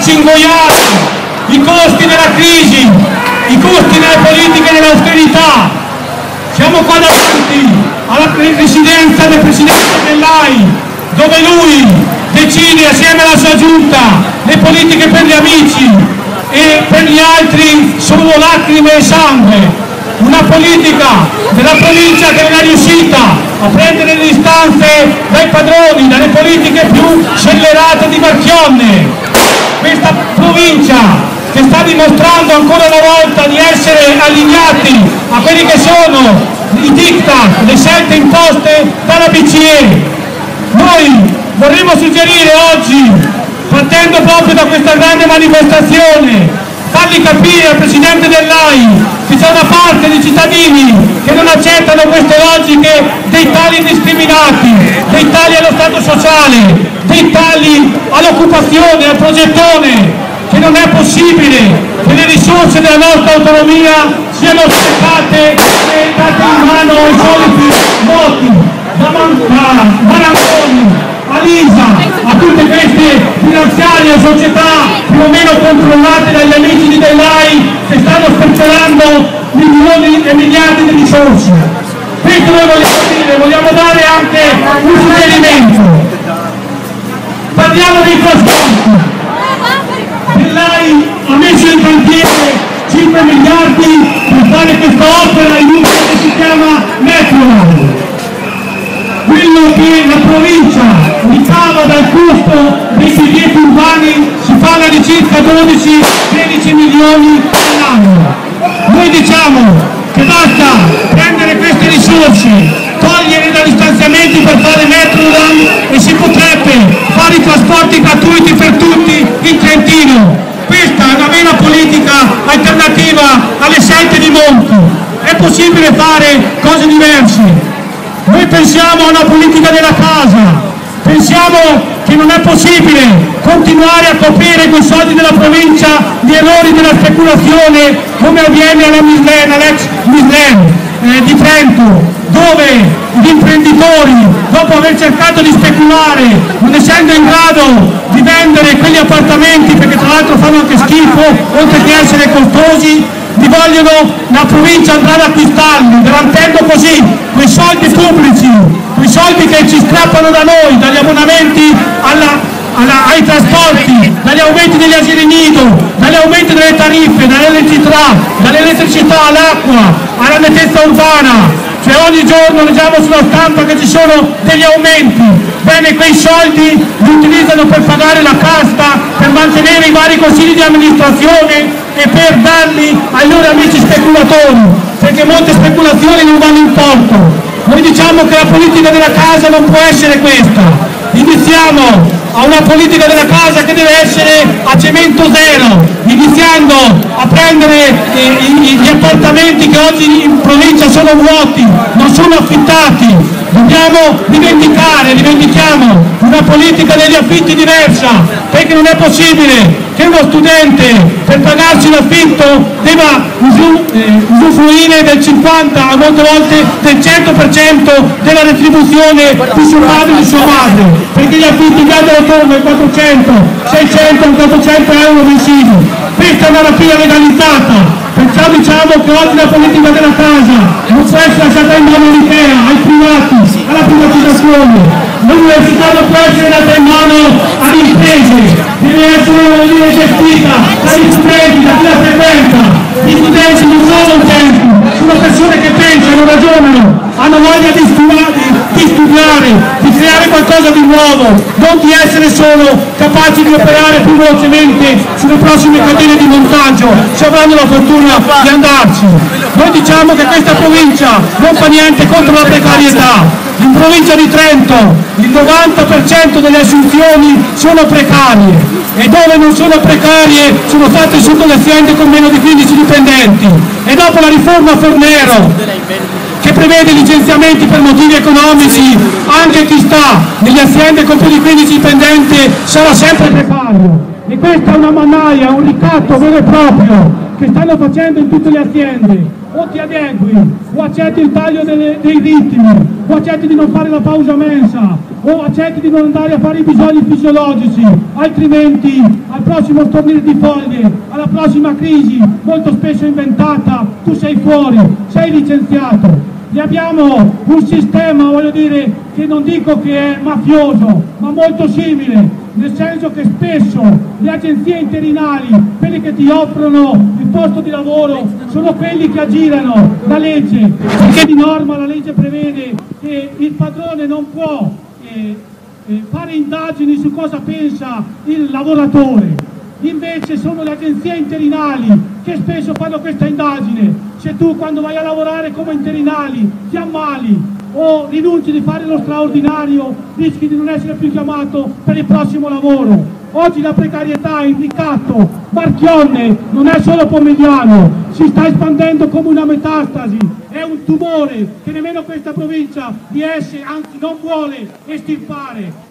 farci ingoiare i costi della crisi, i costi delle politiche dell'austerità. Siamo qua davanti alla residenza del Presidente dell'AI, dove lui decide assieme alla sua giunta le politiche per gli amici e per gli altri solo lacrime e sangue. Una politica della provincia che non è riuscita a prendere le distanze dai padroni, dalle politiche più scellerate di Marchionne. Questa provincia che sta dimostrando ancora una volta di essere allineati a quelli che sono i diktat, le scelte imposte dalla BCE. Noi vorremmo suggerire oggi, partendo proprio da questa grande manifestazione, fargli capire al Presidente dell'AI che c'è una parte dei cittadini che non accettano queste logiche dei tagli indiscriminati, dei tagli allo Stato sociale, dei tagli all'occupazione, al progettone, che non è possibile che le risorse della nostra autonomia siano sprecate e date in mano ai soliti voti, da Marangoni, a Lisa, a tutte queste finanziarie società più o meno controllate dagli amici dell'AI che stanno sperperando milioni e miliardi di risorse. Questo noi vogliamo dire, vogliamo dare anche un suggerimento. Parliamo dei trasporti. L'AI ha messo in cantiere 5 miliardi per fare questa opera inutile che si chiama Metroland. Quello che la provincia ricava dal costo dei biglietti urbani si parla di circa 12-13 milioni all'anno. Noi diciamo che basta prendere queste risorse, togliere dagli stanziamenti per fare Metroland e si potrebbe fare i trasporti gratuiti per tutti in Trentino. Questa è una vera politica alternativa alle scelte di Monti. È possibile fare cose diverse. Noi pensiamo a una politica della casa, pensiamo che non è possibile continuare a coprire con i soldi della provincia gli errori della speculazione come avviene alla Mislen, all'ex Mislen di Trento, dove gli imprenditori, dopo aver cercato di speculare, non essendo in grado di vendere quegli appartamenti, perché tra l'altro fanno anche schifo, oltre che essere costosi, li vogliono, la provincia andrà ad acquistarli, garantendo così quei soldi pubblici, quei soldi che ci strappano da noi, dagli abbonamenti ai trasporti, dagli aumenti degli asili nido, dagli aumenti delle tariffe, dall'elettricità all'acqua, alla nettezza urbana. Cioè ogni giorno leggiamo sulla stampa che ci sono degli aumenti. Bene, quei soldi li utilizzano per pagare la casta, per mantenere i vari consigli di amministrazione e per darli ai loro amici speculatori, perché molte speculazioni non vanno in porto. Noi diciamo che la politica della casa non può essere questa. Iniziamo a una politica della casa che deve essere a cemento zero, iniziando a prendere gli appartamenti che oggi in provincia sono vuoti, non sono affittati. Dobbiamo rivendichiamo una politica degli affitti diversa, perché non è possibile che uno studente per pagarsi l'affitto debba usufruire del 50, a molte volte del 100% della retribuzione di suo padre e di sua madre, perché gli affitti vanno attorno ai 400, 600, 400 euro mensili. Questa è una rapina legalizzata. Perciò diciamo che oggi la politica della casa non può essere lasciata in mano all'Ikea, ai privati, alla privatizzazione. L'università non può essere data in mano alle imprese, deve essere gestita dagli studenti, da chi la frequenta. Gli studenti non sono utenti, sono persone che pensano, ragionano, hanno voglia di studiare, di creare qualcosa di nuovo, non di essere solo capaci di operare più velocemente sulle prossime catene di montaggio, se avranno la fortuna di andarci. Noi diciamo che questa provincia non fa niente contro la precarietà. In provincia di Trento il 90% delle assunzioni sono precarie e dove non sono precarie sono fatte sotto le aziende con meno di 15 dipendenti. E dopo la riforma Fornero, che prevede licenziamenti per motivi economici, anche chi sta nelle aziende con più di 15 dipendenti sarà sempre precario. E questa è una mannaia, un ricatto vero e proprio che stanno facendo in tutte le aziende. O ti adegui, o accetti il taglio dei ritmi, o accetti di non fare la pausa mensa, o accetti di non andare a fare i bisogni fisiologici, altrimenti al prossimo stornire di foglie, alla prossima crisi, molto spesso inventata, tu sei fuori, sei licenziato. E abbiamo un sistema, voglio dire, che non dico che è mafioso, ma molto simile, nel senso che spesso le agenzie interinali, quelli che ti offrono il posto di lavoro, sono quelli che aggirano la legge, perché di norma la legge prevede che il padrone non può fare indagini su cosa pensa il lavoratore. Invece sono le agenzie interinali che spesso fanno questa indagine. Se tu quando vai a lavorare come interinali ti ammali o rinunci di fare lo straordinario, rischi di non essere più chiamato per il prossimo lavoro. Oggi la precarietà, il ricatto, Marchionne non è solo Pomigliano, si sta espandendo come una metastasi, è un tumore che nemmeno questa provincia riesce, anzi non vuole estirpare.